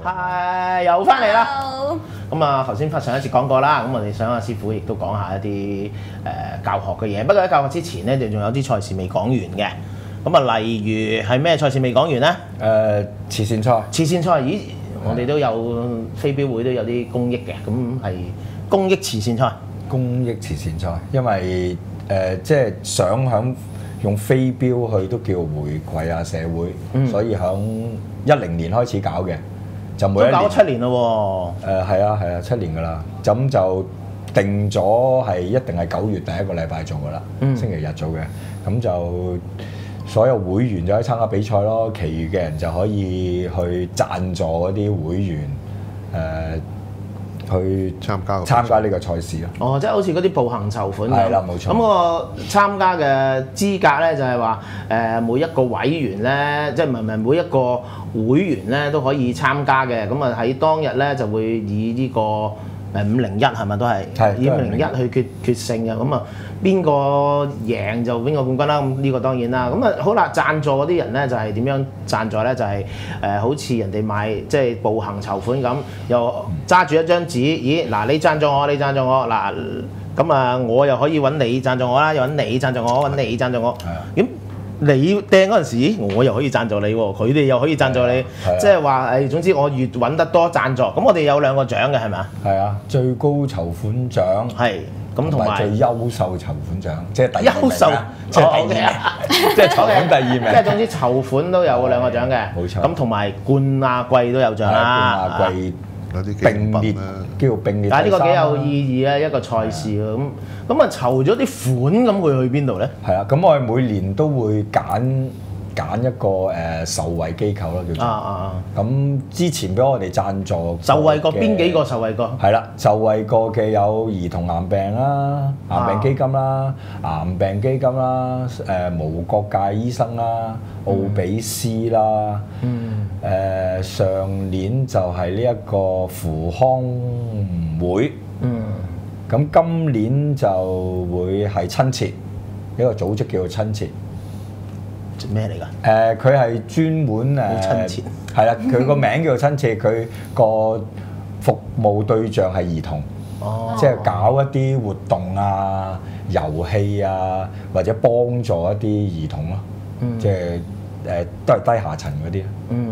係又翻嚟啦。咁啊，頭先上一節講過啦，咁我哋想阿師傅亦都講下一啲教學嘅嘢。不過喺教學之前咧，就仲有啲賽事未講完嘅。咁啊，例如係咩賽事未講完咧？ 慈善賽。 慈善賽，咦？我哋都有飛鏢會都有啲公益嘅，咁係公益慈善賽。 公益慈善賽，因為即係想用飛鏢去都叫回饋下社會，所以響10年開始搞嘅，就每一年都搞咗7年咯喎。 係啊7年㗎啦，咁就定咗係一定係9月第一個禮拜做㗎啦，星期日做嘅，咁就所有會員就可以參加比賽咯，其餘嘅人就可以去贊助嗰啲會員去參加呢個賽事咯。 哦，即係好似嗰啲步行籌款咁。 係啦，冇錯。 咁個參加嘅資格咧就係話每一個委員咧，即係唔係每一個會員咧都可以參加嘅。咁啊喺當日咧就會以呢個501係咪都係？係以501去決勝嘅。咁啊邊個贏就邊個冠軍啦。咁呢個當然啦。咁啊好啦，贊助嗰啲人咧就係點樣贊助咧？就係好似人哋買即係步行籌款咁，又揸住一張紙，咦嗱你贊助我，你贊助我嗱，咁啊我又可以揾你贊助我啦，又揾你贊助我，揾你贊助我。咁你掟嗰陣時，我又可以贊助你喎，佢哋又可以贊助你，即係話誒，總之我越揾得多贊助，咁我哋有2個獎嘅係咪啊？係啊，最高籌款獎係。咁同埋最優秀籌款獎，即係第2名優秀， 即係第2名，即係籌款第2名。 即係總之籌款都有2個獎嘅， 冇錯。 咁同埋冠亞季都有獎啦。 冠亞季有啲並列，叫並列。 但係呢個幾有意義啊，一個賽事咁啊籌咗啲款咁會去邊度咧？ 係啊，咁我哋每年都會揀一個受惠機構啦，叫做。咁之前俾我哋贊助受惠過邊幾個受惠過？ 係啦，受惠過嘅有兒童癌病啦、癌病基金啦、癌病基金啦、無國界醫生啦、奧比斯啦。上年就係呢一個扶康會。咁今年就會係親切，一個組織叫做親切。 咩嚟㗎？ 佢係專門親切， 係啦，佢個名叫做親切，佢個服務對象係兒童，即係搞一啲活動啊、遊戲啊，或者幫助一啲兒童咯，即係都係低下層嗰啲。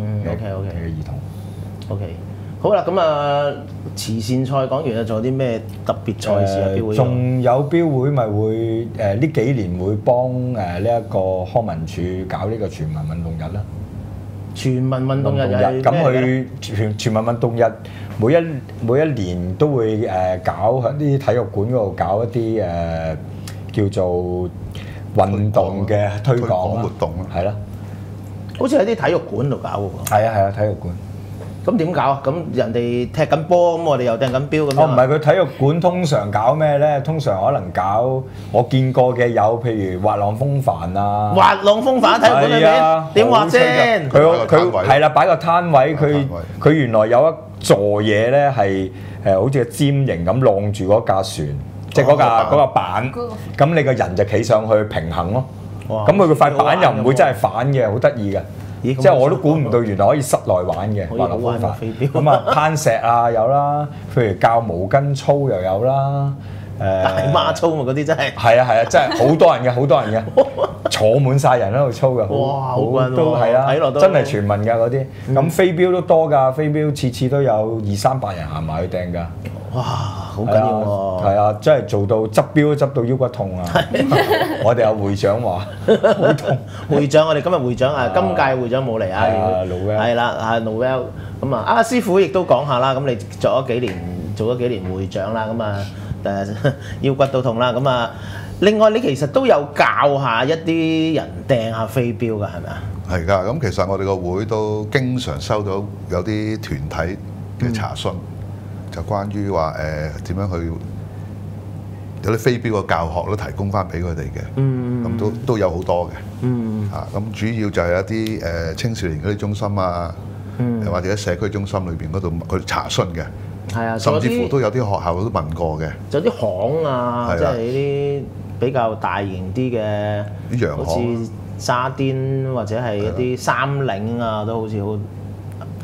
OK 嘅兒童。 OK，好啦，咁啊慈善賽講完啦，仲有啲咩特別賽事啊？標會仲有標會咪會呢幾年會幫呢一個康文署搞呢個全民運動日啦。 全民運動日咁佢全民運動日每一年都會搞喺啲體育館嗰度搞一啲叫做運動嘅推廣活動咯，係啦。 好似喺啲體育館度搞喎。 係啊，體育館。 咁點搞啊？咁人哋踢緊波，咁我哋又掟緊標咁樣。 唔係佢體育館通常搞咩咧？通常可能搞我見過嘅有，譬如滑浪風帆啊。 滑浪風帆喺體育館裏面點滑先？ 佢係啦，擺個攤位，佢原來有一座嘢咧係好似個尖形咁晾住嗰架船，即係嗰架板。咁你個人就企上去平衡咯。咁佢個塊板又唔會真係反嘅，好得意嘅。即係我都估唔到，原來可以室內玩嘅滑浪風帆。咁啊，攀石啊有啦，譬如教毛巾操又有啦。 大媽操嘛，嗰啲真係。 係啊，真係好多人嘅，坐滿晒人喺度操嘅。 哇，好棍喎！ 都係啊， 睇落都真係全民㗎嗰啲。咁飛鏢都多㗎，飛鏢次都有200-300人行埋去掟㗎。 哇，好緊要喎！ 係啊，真係做到執標都執到腰骨痛啊！我哋有會長話好痛。 會長，我哋今日會長今屆會長冇嚟啊。係啦，Noel。咁啊，阿師傅亦都講下啦。咁你做咗幾年會長啦。咁啊腰骨都痛啦。咁啊，另外你其實都有教下一啲人掟下飛鏢㗎，係咪啊？ 係㗎。咁其實我哋個會都經常收到有啲團體嘅查詢。就關於話點樣去有啲飛鏢嘅教學都提供翻俾佢哋嘅，咁都有好多嘅，咁主要就係一啲青少年嗰啲中心啊，或者社區中心裏邊嗰度佢查詢嘅， 係啊， 甚至乎都有啲學校都問過嘅， 有啲行啊，即係呢啲比較大型啲嘅，好似沙甸或者係一啲三嶺啊，都好似好。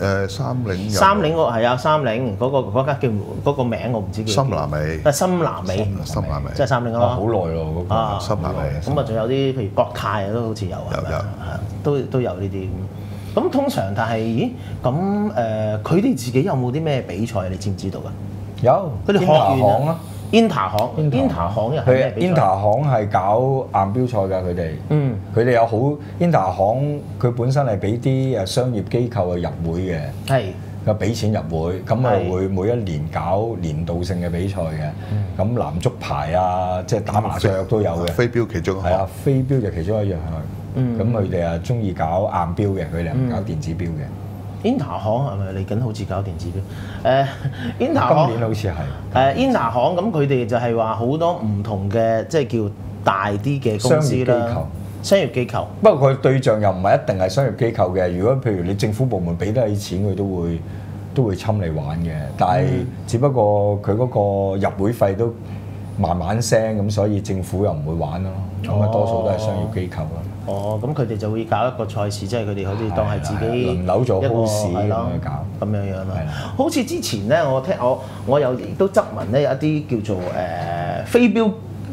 三菱係啊，三菱嗰間叫嗰個名我唔知叫。 深南美。 深南美。 深南美。 即係三菱咯。 好耐咯嗰個。 深南美。 咁啊，仲有啲譬如國泰都好似有係咪？都有呢啲。咁通常但係，咦？咁佢哋自己有冇啲咩比賽？你知唔知道㗎？ 有。 佢哋學院啊。Inter 行又係咩比賽 Inter 行係搞硬標賽㗎，佢哋。佢哋有好 Inter 行，佢本身係俾啲商業機構去入會嘅。 係。 又俾錢入會，咁啊會每一年搞年度性嘅比賽嘅。咁男足排啊，即係打麻雀都有嘅。 飛鏢其中一項。 係啊，飛鏢就其中一樣係。咁佢哋啊中意搞硬標嘅，佢哋唔搞電子標嘅。 Inter 行係咪嚟緊好似搞電子錶？Inter 行今年好似係。 Inter 行咁佢哋就係話好多唔同嘅即係叫大啲嘅公司啦。商業機構。 不過佢對象又唔係一定係商業機構嘅。如果譬如你政府部門俾得起錢，佢都會侵你玩嘅。但係只不過佢嗰個入會費都慢慢升，咁所以政府又唔會玩咯。咁啊多數都係商業機構咯。 咁佢哋就會搞一個賽事，即係佢哋好似當係自己輪流做 host 咁樣搞， 咁樣咯。好似之前咧，我有亦都側聞咧，有一啲叫做飛機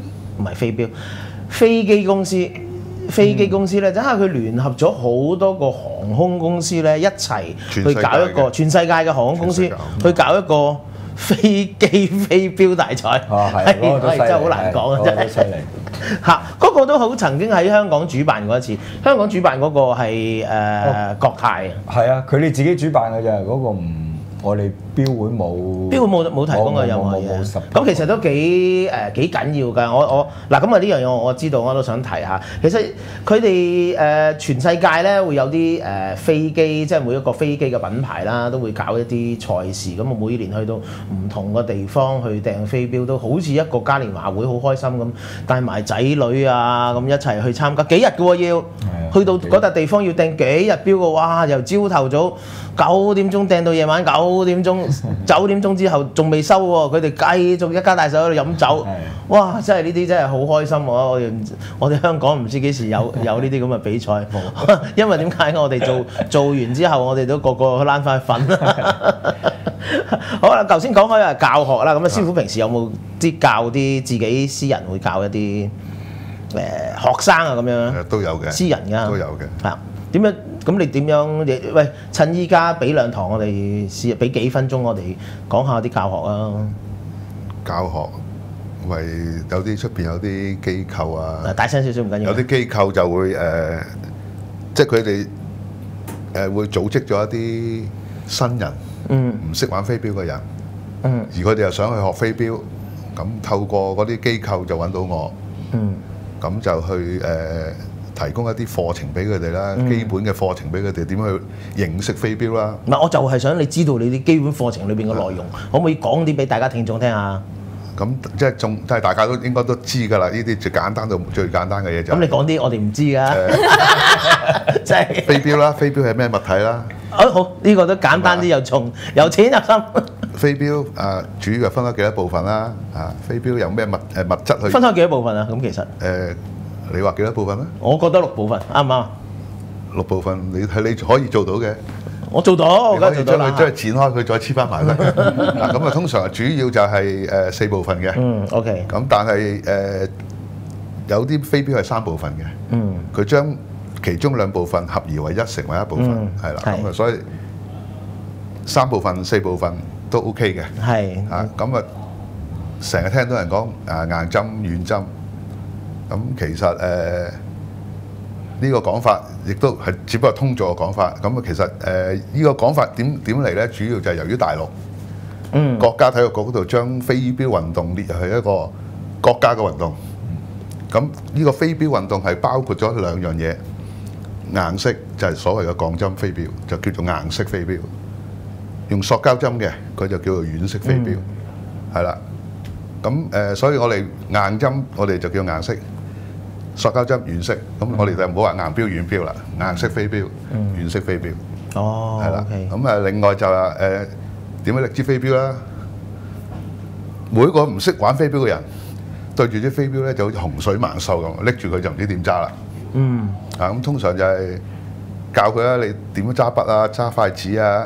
公司。飛機公司咧，就係佢聯合咗好多個航空公司咧，一齊去搞一個全世界嘅航空公司去搞一個飛機飛鏢大賽。係真係好難講啊！真係犀利嚇，嗰個都好曾經喺香港主辦過一次。香港主辦嗰個係國泰。 係啊，佢哋自己主辦嘅啫，嗰個唔。我哋標會冇提供過任何嘢，咁其實都幾緊要㗎。我嗱咁啊呢樣嘢我知道，我都想提下。其實佢哋全世界咧會有啲飛機，即係每一個飛機嘅品牌啦，都會搞一啲賽事。咁我每年去到唔同嘅地方去訂飛鏢，都好似一個嘉年華會，好開心咁，帶埋仔女啊咁一齊去參加幾日嘅喎要。去到嗰笪地方要訂幾日標嘅，哇！由朝頭早9點鐘訂到夜晚9點鐘，9點鐘之後仲未收喎，佢哋繼續一家大細喺度飲酒，哇！真係呢啲真係好開心喎！我哋香港唔知幾時有呢啲咁嘅比賽，因為點解我哋做完之後，我哋都個個躝翻去瞓。好啦，頭先講開教學啦，咁啊師傅平時有冇教啲自己私人會教一啲？學生啊咁樣都有嘅， 私人㗎都有嘅。 係點樣？咁你點樣？喂，趁依家俾2堂我哋試，俾幾分鐘我哋講下啲教學啊。 教學，為有啲出邊有啲機構啊， 大聲少少唔緊要。 有啲機構就會即係佢哋會組織咗一啲新人，唔識玩飛鏢嘅人，而佢哋又想去學飛鏢，咁透過嗰啲機構就揾到我。咁就去提供一啲課程俾佢哋啦，基本嘅課程俾佢哋點樣去認識飛鏢啦。 唔係，我就係想你知道你啲基本課程裏邊嘅內容，可唔可以講啲俾大家聽眾聽下？ 咁即係大家都應該都知㗎啦，呢啲最簡單到最簡單嘅嘢就。咁你講啲我哋唔知㗎，即係飛鏢啦，飛鏢係咩物體啦？ 好，呢個都簡單啲又重，由淺入深。 飛鏢主要係分開幾多部分啦？飛鏢有咩物質去？ 分開幾多部分啊？咁其實你話幾多部分咧？ 我覺得6部分，啱唔啱 ？6部分你可以做到嘅。 我做到，我可以將佢剪開，佢再黐翻埋啦。咁啊，通常主要就係4部分嘅。 OK。 咁但係有啲飛鏢係3部分嘅。佢將其中2部分合而為一，成為一部分，係啦。咁啊，所以3部分、4部分都 OK 嘅。 係。 咁啊，成日聽到人講硬針、軟針。咁其實呢個講法亦都係只不過通俗嘅講法。咁啊，其實呢個講法點嚟咧？主要就係由於大陸國家體育局嗰度將飛鏢運動列入係一個國家嘅運動。咁呢個飛鏢運動係包括咗2樣嘢，硬式就係所謂嘅鋼針飛鏢，就叫做硬式飛鏢；用塑膠針嘅，佢就叫做軟式飛鏢，係啦。咁所以我哋硬針我哋就叫硬式。塑膠針軟式，咁我哋就唔好話硬標軟標啦，硬式飛鏢、軟式飛鏢，係啦。咁另外就係點樣拎支飛鏢啦？每一個唔識玩飛鏢嘅人，對住啲飛鏢咧就好似洪水猛獸咁，拎住佢就唔知點揸啦。咁通常就係教佢啦，你點樣揸筆啊、揸筷子啊、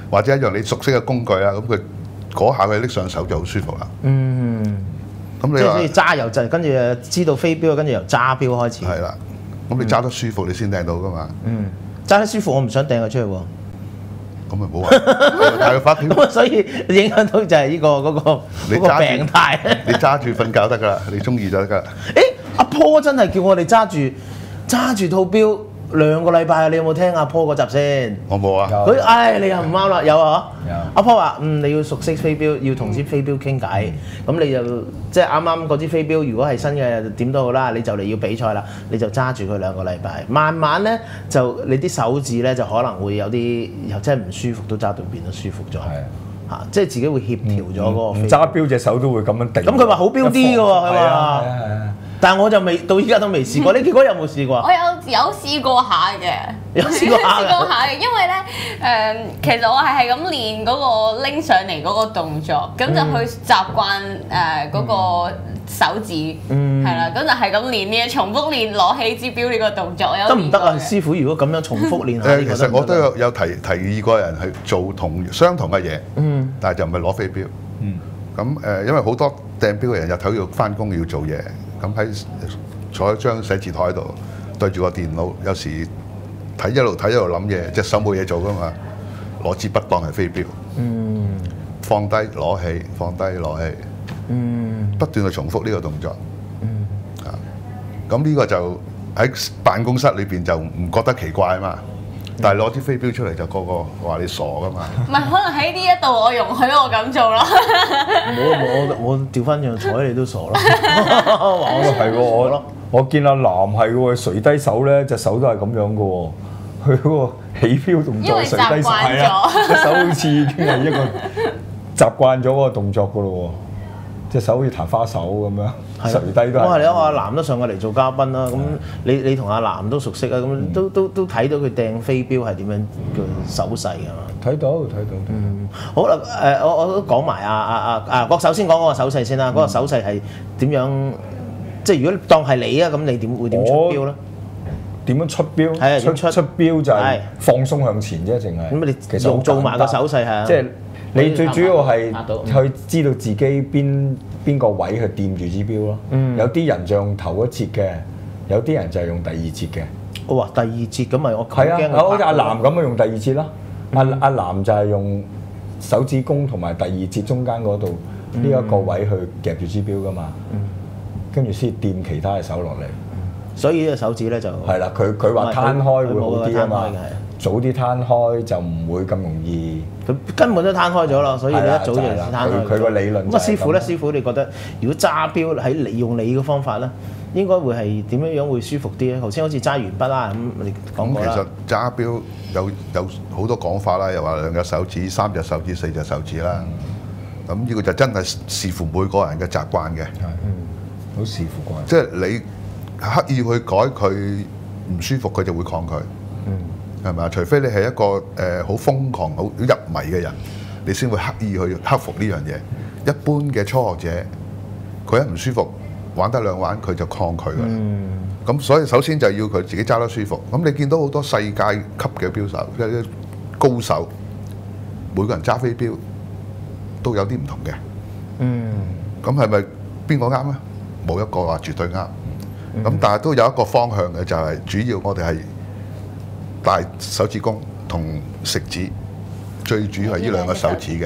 或者一樣你熟悉嘅工具啦，咁佢嗰下佢拎上手就好舒服啦。咁你話即係揸油就跟住知道飛鏢，跟住由揸標開始。 係啦，咁你揸得舒服你先掟到噶嘛。 揸得舒服，我唔想掟佢出去喎。 咁咪冇話帶佢發票。 咁所以影響到就係呢個嗰個病態。 你揸住瞓覺得㗎啦，你中意就得㗎。 誒，阿 Paul 真係叫我哋揸住套標2個禮拜啊！你有冇聽阿 Paul 嗰集先？ 我冇啊。 佢你又唔啱啦，有啊？ 有。 阿 Paul 話：你要熟悉飛鏢，要同支飛鏢傾偈。咁你就即係啱啱嗰支飛鏢，如果係新嘅點都好啦，你就嚟要比賽啦，你就揸住佢2個禮拜，慢慢咧就你啲手指咧就可能會有啲又真係唔舒服，都揸到變得舒服咗。嚇，即係自己會協調咗嗰個飛鏢。 揸標隻手都會咁樣定。 咁佢話好標啲嘅喎，佢話。但係我就到依家都未試過，你結果有冇試過？ 我有試過下嘅， 有試過下嘅，因為咧其實我係咁練嗰個拎上嚟嗰個動作，咁就去習慣嗰個手指，係啦，咁就係咁練呢，重複練攞起支標呢個動作。 得唔得啊，師傅？如果咁樣重複練下， 其實我都有提議過人去做相同嘅嘢，但係就唔係攞飛鏢。咁因為好多掟標嘅人日頭要翻工要做嘢。咁喺坐喺張寫字台度對住個電腦，有時一路睇一路諗嘢，隻手冇嘢做噶嘛，攞支筆當係飛鏢，放低攞起，放低攞起，不斷去重複呢個動作，咁呢個就喺辦公室裏邊就唔覺得奇怪啊嘛。但係攞支飛鏢出嚟就個個話你傻噶嘛？ 唔係，可能喺呢一度我容許我咁做咯。 我調翻轉睬你都傻咯。 我係喎，我見阿南係喎，垂低手咧，隻手都係咁樣嘅喎。佢嗰個起標動作垂低手，係啊，隻手好似已經係一個習慣咗嗰個動作嘅咯喎。隻手好似彈花手咁樣。垂低都係。 我話你阿南都上過嚟做嘉賓啦，咁你同阿南都熟悉啊，咁都睇到佢掟飛鏢係點樣嘅手勢㗎嘛？ 睇到。 好啦，我都講埋我首先講嗰個手勢先啦。嗰個手勢係點樣？即係如果當係你啊，咁你會點出標咧？ 點樣出標？ 係出標就係放鬆向前啫，淨係。 咁你其實做埋個手勢係即係你最主要係去知道自己邊個位去掂住支標咯。有啲人就用頭一節嘅，有啲人就係用第二節嘅。 我話第二節咁咪我係啊，好似阿南咁啊，用第二節啦。阿南就係用手指公同埋第二節中間嗰度呢一個位去夾住支標噶嘛。跟住先掂其他嘅手落嚟。 所以呢個手指咧就係啦，佢話攤開會好啲啊嘛。早啲攤開就唔會咁容易。 佢根本都攤開咗啦，所以你一早就攤開。 佢個理論。 咁啊，師傅咧，師傅你覺得如果揸標喺你用你嘅方法咧，應該會係點樣會舒服啲咧？頭先好似揸鉛筆啦，咁你講過啦。 其實揸標有好多講法啦，又話2隻手指、3隻手指、4隻手指啦。咁呢個就真係視乎每個人嘅習慣嘅。 好視乎個人。 即係你刻意去改佢唔舒服，佢就會抗拒。係咪啊？除非你係一個好瘋狂、好入迷嘅人，你先會刻意去克服呢樣嘢。一般嘅初學者，佢一唔舒服，玩得2玩佢就抗拒㗎啦。咁所以首先就要佢自己揸得舒服。咁你見到好多世界級嘅標手，即係高手，每個人揸飛鏢都有啲唔同嘅。咁係咪邊個啱咧？冇一個話絕對啱。咁但係都有一個方向嘅，就係主要我哋係大手指公同食指，最主要係呢2個手指嘅。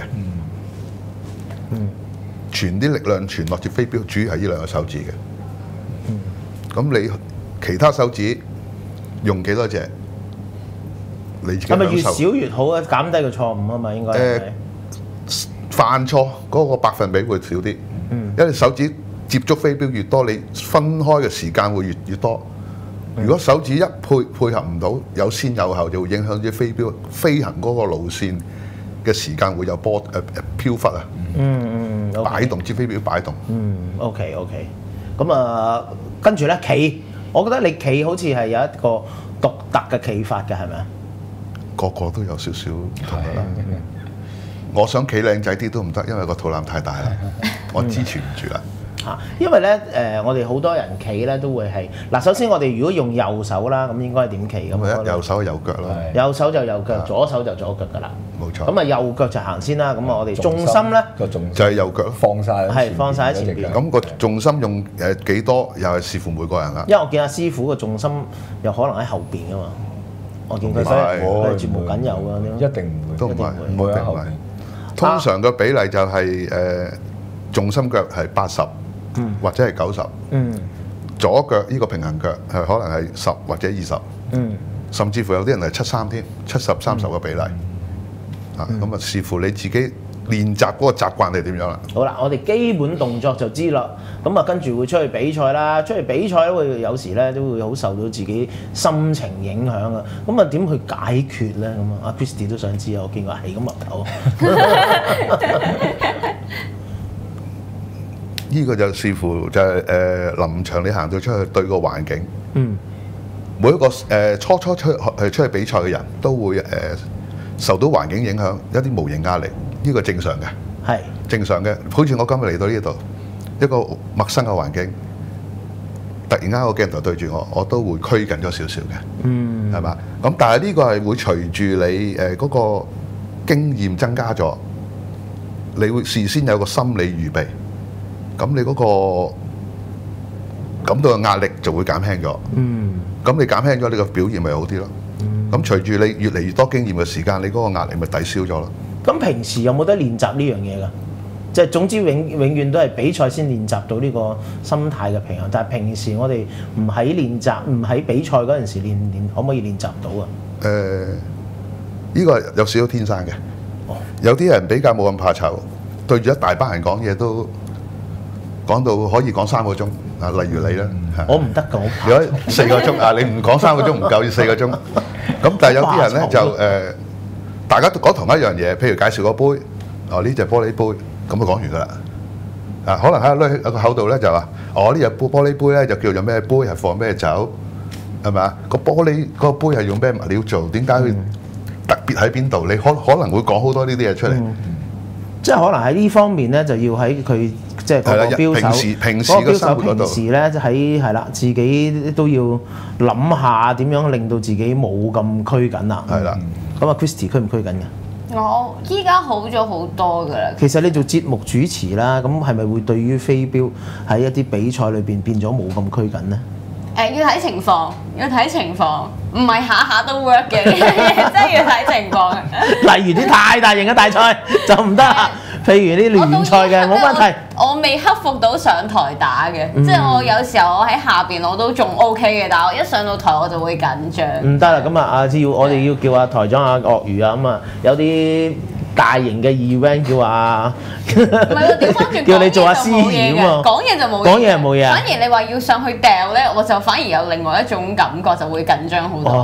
傳啲力量傳落隻飛鏢，主要係呢2個手指嘅。咁你其他手指用幾多隻？你自己係咪越少越好啊？減低個錯誤啊嘛，應該。 犯錯嗰個百分比會少啲，因為手指接觸飛鏢越多，你分開嘅時間會越多。如果手指一配合唔到，有先有後，就會影響啲飛鏢飛行嗰個路線嘅時間會有飄忽啊。擺動支飛鏢擺動。 OK。咁跟住咧企，我覺得你企好似係有一個獨特嘅企法嘅，係咪啊？ 個個都有少少唔同㗎啦。我想企靚仔啲都唔得，因為個肚腩太大啦，我支持唔住啦。 嚇，因為咧我哋好多人企咧都會係嗱，首先我哋如果用右手啦，咁應該係點企咁啊？ 右手右腳咯， 右手就右腳，左手就左腳㗎啦。 冇錯。 咁啊右腳就行先啦，咁啊我哋重心咧個重就係右腳咯， 放晒係放晒喺前邊。 咁個重心用幾多又係視乎每個人啦。 因為我見阿師傅個重心有可能喺後邊㗎嘛，我見佢佢絕無僅有㗎， 一定唔會， 都唔係， 唔會喺後邊。 通常嘅比例就係重心腳係80，或者係90。左腳呢個平衡腳係可能係10或者20。甚至乎有啲人係73添，70-30嘅比例。咁啊視乎你自己練習嗰個習慣係點樣啦。 好啦，我哋基本動作就知啦。咁啊跟住會出去比賽啦，出去比賽會有時咧都會好受到自己心情影響啊。咁啊點去解決咧？咁啊，阿 Christy 都想知啊，我見佢係咁岌頭。 呢個就視乎就係臨場你行到出去對個環境。每一個初出去比賽嘅人都會受到環境影響，一啲無形壓力，呢個正常嘅。係正常嘅，好似我今日嚟到呢度，一個陌生嘅環境，突然間個鏡頭對住我，我都會拘緊咗少少嘅。係嘛？咁但係呢個係會隨住你嗰個經驗增加咗，你會事先有個心理預備，咁你嗰個感到嘅壓力就會減輕咗。咁你減輕咗，你個表現咪好啲咯。咁隨住你越嚟越多經驗嘅時間，你嗰個壓力咪抵消咗咯。咁平時有冇得練習呢樣嘢㗎？即係總之永遠都係比賽先練習到呢個心態嘅平衡。但係平時我哋唔喺練習，唔喺比賽嗰陣時練，可唔可以練習到啊？ 呢個有少少天生嘅。有啲人比較冇咁怕醜，對住一大班人講嘢都講到可以講3個鐘。例如你啦， 我唔得㗎，我如果4個鐘啊，你唔講3個鐘唔夠，要4個鐘。咁但係有啲人咧就大家都講同一樣嘢，譬如介紹個杯，呢隻玻璃杯，咁就講完㗎啦。可能喺個口度咧就話，呢隻玻璃杯咧就叫做咩杯，係放咩酒，係咪啊？個玻璃嗰個杯係用咩物料做？點解佢特別喺邊度？你可能會講好多呢啲嘢出嚟。 即係可能喺呢方面咧，就要喺佢即係嗰個標手， 平時嘅生活嗰度， 平時咧喺係啦，自己都要諗下點樣令到自己冇咁拘緊啦。係啦，咁啊 Christy 拘唔拘緊嘅？ 我依家好咗好多㗎啦。 其實你做節目主持啦，咁係咪會對於飛鏢喺一啲比賽裏邊變咗冇咁拘緊咧？ 要睇情況，唔係下下都 work 嘅，真係要睇情況。 例如啲太大型嘅大賽就唔得啦，譬如啲聯賽嘅冇問題。 我未克服到上台打嘅，即係我有時候我喺下邊我都仲 OK 嘅，但係我一上到台我就會緊張。唔得啦，咁啊我哋要叫台長鱷魚啊，咁啊有啲大型嘅 event 叫唔係喎，調翻轉叫你做下司儀咁啊，講嘢就冇嘢，講嘢冇嘢。反而你話要上去掉咧，我就反而有另外一種感覺，就會緊張好多。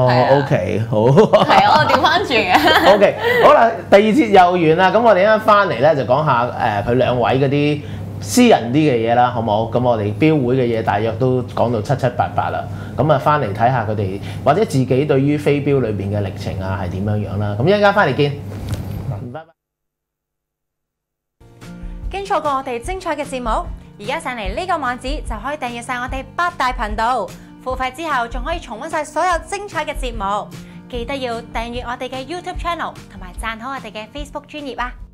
OK， 好。係我調翻轉嘅。 OK， 好啦，第二節又完啦，咁我哋一陣翻嚟咧就講下佢兩位嗰啲私人啲嘅嘢啦，好唔好？咁我哋標會嘅嘢大約都講到七七八八啦，咁啊翻嚟睇下佢哋或者自己對於飛鏢裏邊嘅歷程啊係點樣樣啦。咁一陣間翻嚟見。拜拜。 經錯過我哋精彩嘅節目，而家上嚟呢個網址就可以訂閱晒我哋8大頻道，付費之後仲可以重溫晒所有精彩嘅節目。記得要訂閱我哋嘅 YouTube Channel 同埋讚好我哋嘅 Facebook 專頁啊！